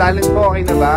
talent po, okay na ba?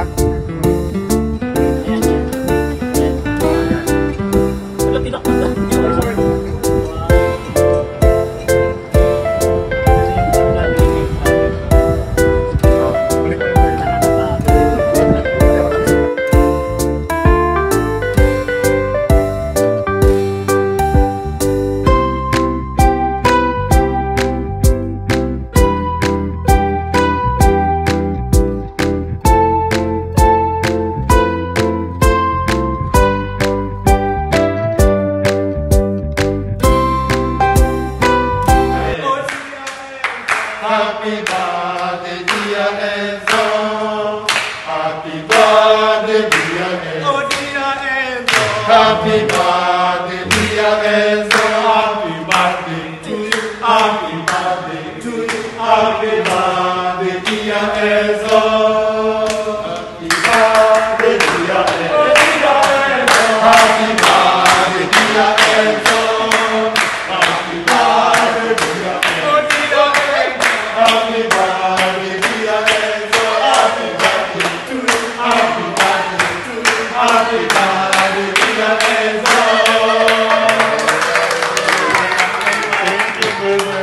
Happy birthday, dear Enzo. Happy birthday, dear Enzo. Oh, dear Enzo. Happy birthday, dear Enzo. Happy birthday to you. Happy birthday to you. Happy birthday, dear Enzo. Happy birthday, dear Enzo. Happy birthday, dear Enzo. Happy birthday, dear Enzo. Happy birthday, dear Enzo. Happy birthday to you. Happy birthday to you. Happy birthday, dear Enzo. Thank you,